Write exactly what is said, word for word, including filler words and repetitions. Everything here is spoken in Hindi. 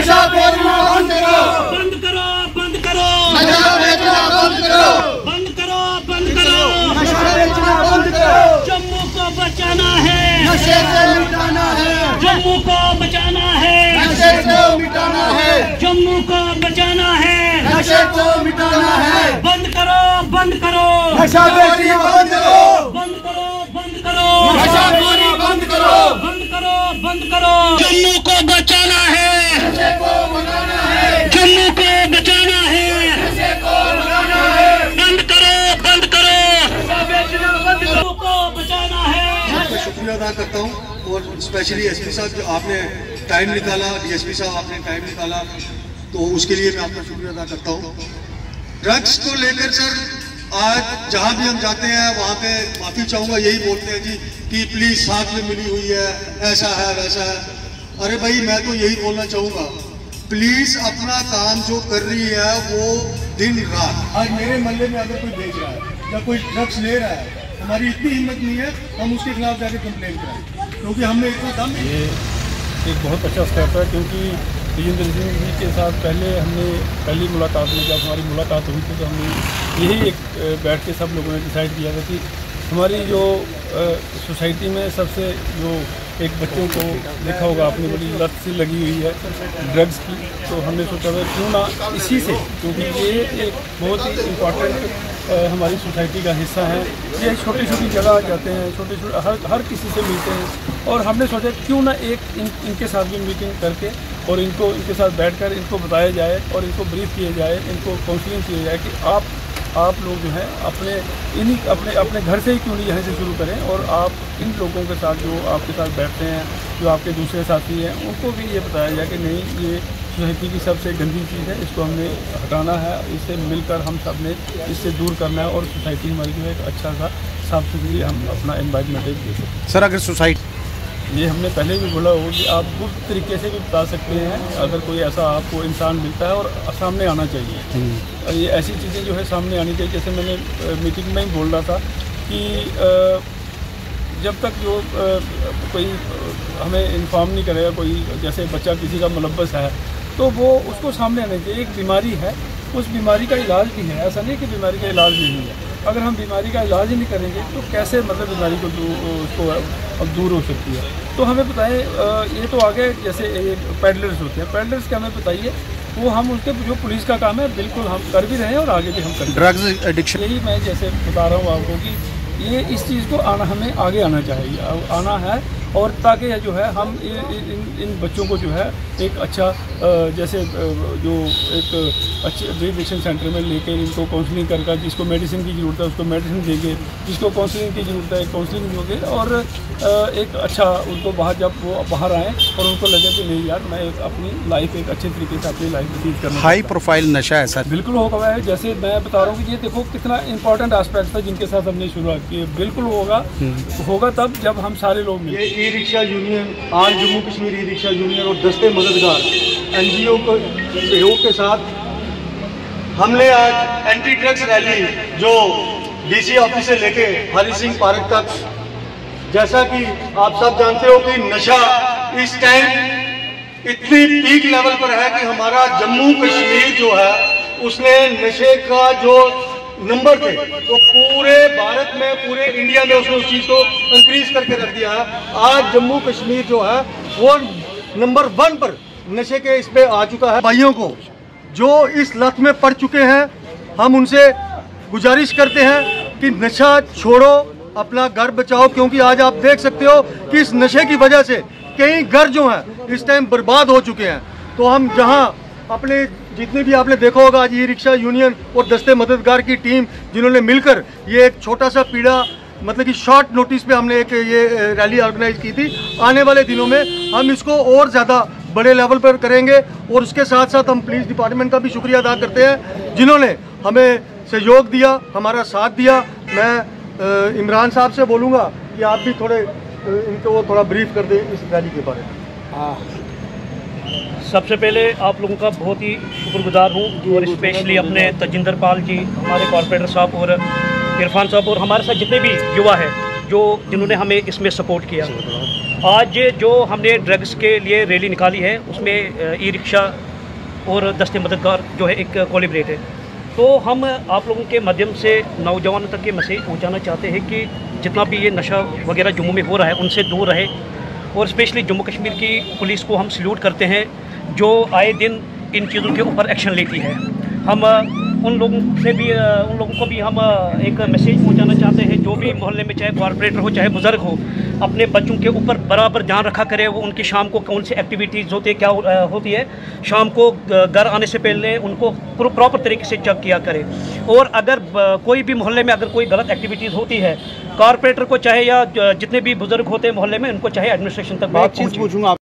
नशा बेचना बंद करो, बंद करो, बंद करो, नशा बेचना बंद करो, बंद करो, बंद करो, नशा बेचना बंद करो। जम्मू को बचाना है, नशे को मिटाना है, जम्मू को बचाना है, नशे को मिटाना है, जम्मू को बचाना है, नशे को मिटाना है। बंद करो, बंद करो, नशा बेचना बंद करो, बंद करो, बंद करो, नशा बेचना बंद करो, बंद करो, बंद करो। जम्मू को बचाना है, नशे को भगाना है, जम्मू को बचाना है, नशे को भगाना है। बंद करो, बंद करो, नशा बेचना बंद करो, जम्मू को बचाना है। मैं शुक्रिया अदा करता हूँ और स्पेशली एसपी साहब जो आपने टाइम निकाला, डीएसपी साहब आपने टाइम निकाला, तो उसके लिए मैं आपका शुक्रिया अदा करता हूँ। ड्रग्स को लेकर सर आज जहाँ भी हम जाते हैं वहाँ पे माफ़ी चाहूँगा, यही बोलते हैं जी कि प्लीज़ साथ में मिली हुई है, ऐसा है वैसा है। अरे भाई मैं तो यही बोलना चाहूँगा, प्लीज़ अपना काम जो कर रही है वो दिन रात। आज मेरे मोहल्ले में अगर कोई बेच रहा है या कोई ड्रग्स ले रहा है, हमारी इतनी हिम्मत नहीं है हम उसके खिलाफ जाके कंप्लेन कराएं, क्योंकि हमने इतना दम। ये एक बहुत अच्छा स्टेप है, क्योंकि तेजिंदर सिंह जी के साथ पहले हमने पहली मुलाकात में जब हमारी मुलाकात हुई थी तो हमने यही एक बैठ के सब लोगों ने डिसाइड किया था कि हमारी जो सोसाइटी में सबसे जो एक बच्चों को देखा होगा आपने बड़ी लत सी लगी हुई है ड्रग्स की, तो हमने सोचा था क्यों ना इसी से, क्योंकि ये एक बहुत ही इम्पॉर्टेंट हमारी सोसाइटी का हिस्सा है। ये छोटी छोटी जगह जाते हैं, छोटे छोटे हर हर किसी से मिलते हैं, और हमने सोचा क्यों ना एक इन, इनके साथ भी मीटिंग करके और इनको इनके साथ बैठकर इनको बताया जाए और इनको ब्रीफ किया जाए, इनको काउंसलिंग किया जाए कि आप आप लोग जो हैं अपने इन्हीं अपने अपने घर से ही क्यों नहीं यहाँ से शुरू करें, और आप इन लोगों के साथ जो आपके साथ बैठते हैं, जो आपके दूसरे साथी हैं, उनको भी ये बताया जाए कि नहीं, ये सोसाइटी की सबसे गंदी चीज़ है, इसको हमने हटाना है, इससे मिलकर हम सब ने इससे दूर करना है और सोसाइटी हमारी जो है एक अच्छा सा साफ सुथरी हम अपना एनवायरनमेंट दे सकते। सर अगर सोसाइटी, ये हमने पहले भी बोला हो कि आप गुप्त तरीके से भी बता सकते हैं, अगर कोई ऐसा आपको इंसान मिलता है और सामने आना चाहिए। और ये ऐसी चीज़ें जो है सामने आनी चाहिए, जैसे मैंने मीटिंग में ही बोल रहा था कि जब तक जो कोई हमें इन्फॉर्म नहीं करेगा, कोई जैसे बच्चा किसी का मुलव्वस है तो वो उसको सामने आना चाहिए। एक बीमारी है, उस बीमारी का इलाज भी है, ऐसा नहीं कि बीमारी का इलाज नहीं है। अगर हम बीमारी का इलाज ही नहीं करेंगे तो कैसे मतलब बीमारी को उसको अब दूर हो सकती है। तो हमें बताएं, ये तो आगे जैसे पैडलर्स होते हैं, पैडलर्स के हमें बताइए, वो हम उसके जो पुलिस का काम है बिल्कुल हम कर भी रहे हैं और आगे भी हम करेंगे। ड्रग्स एडिक्शन, यही मैं जैसे बता रहा हूँ आपको कि ये इस चीज़ को आना हमें आगे आना चाहिए, आना है, और ताकि जो है हम इन इन बच्चों को जो है एक अच्छा जैसे जो एक अच्छे रिहेबिलिटेशन सेंटर में लेके इनको काउंसलिंग करके, जिसको मेडिसिन की ज़रूरत है उसको मेडिसिन देंगे, जिसको काउंसलिंग की ज़रूरत है काउंसलिंग दोगे, और एक अच्छा उनको बाहर जब वो बाहर आएँ और उनको लगे कि नहीं यार मैं एक अपनी लाइफ एक अच्छे तरीके से अपनी लाइफ व्यतीत करना। हाई प्रोफाइल नशा है सर, बिल्कुल होगा है, जैसे मैं बता रहा हूँ कि ये देखो कितना इंपॉर्टेंट एस्पेक्ट था जिनके साथ हमने शुरुआत की। बिल्कुल होगा होगा तब जब हम सारे लोग मिले। ई रिक्शा यूनियन, आज Jammu Kashmir E rickshaw union और दस्ते मददगार एनजीओ को सहयोग के साथ हमने आज एंटी ड्रग्स रैली जो डीसी ऑफिस से लेके हरि सिंह पार्क तक, जैसा कि आप सब जानते हो कि नशा इस टाइम इतनी पीक लेवल पर है कि हमारा जम्मू कश्मीर जो है उसने नशे का जो नंबर थे तो पूरे भारत में, पूरे इंडिया में उसने उस चीज़ को इंक्रीज करके रख दिया है। आज जम्मू कश्मीर जो है वो नंबर वन पर नशे के इस पे आ चुका है। भाइयों को जो इस लत में पड़ चुके हैं, हम उनसे गुजारिश करते हैं कि नशा छोड़ो, अपना घर बचाओ, क्योंकि आज आप देख सकते हो कि इस नशे की वजह से कई घर जो हैं इस टाइम बर्बाद हो चुके हैं। तो हम जहां अपने जितने भी आपने देखा होगा आज ई रिक्शा यूनियन और दस्ते मददगार की टीम जिन्होंने मिलकर ये एक छोटा सा पीड़ा मतलब कि शॉर्ट नोटिस पे हमने एक ये रैली ऑर्गेनाइज की थी। आने वाले दिनों में हम इसको और ज़्यादा बड़े लेवल पर करेंगे, और उसके साथ साथ हम पुलिस डिपार्टमेंट का भी शुक्रिया अदा करते हैं जिन्होंने हमें सहयोग दिया, हमारा साथ दिया। मैं इमरान साहब से बोलूँगा कि आप भी थोड़े इनको थोड़ा ब्रीफ कर दें इस रैली के बारे में। सबसे पहले आप लोगों का बहुत ही शुक्रगुजार हूँ, और स्पेशली अपने तजिंदर पाल जी, हमारे कॉर्पोरेटर साहब और इरफान साहब और हमारे साथ जितने भी युवा हैं जो जिन्होंने हमें इसमें सपोर्ट किया। आज जो हमने ड्रग्स के लिए रैली निकाली है उसमें ई रिक्शा और दस्ते मददगार जो है एक कोलिब्रेट है। तो हम आप लोगों के माध्यम से नौजवानों तक ये मैसेज पहुंचाना चाहते हैं कि जितना भी ये नशा वगैरह जम्मू में हो रहा है उनसे दूर रहे। और स्पेशली जम्मू कश्मीर की पुलिस को हम सल्यूट करते हैं जो आए दिन इन चीज़ों के ऊपर एक्शन लेती है। हम उन लोगों से भी उन लोगों को भी हम एक मैसेज पहुंचाना चाहते हैं जो भी मोहल्ले में चाहे कॉर्पोरेटर हो चाहे बुज़ुर्ग हो अपने बच्चों के ऊपर बराबर ध्यान रखा करे। वो उनकी शाम को कौन सी एक्टिविटीज़ होती है क्या होती है, शाम को घर आने से पहले उनको प्रॉपर तरीके से चेक किया करे। और अगर कोई भी मोहल्ले में अगर कोई गलत एक्टिविटीज़ होती है कॉर्पोरेटर को चाहे या जितने भी बुज़ुर्ग होते हैं मोहल्ले में उनको चाहे एडमिनिस्ट्रेशन तक बात पूछूंगा।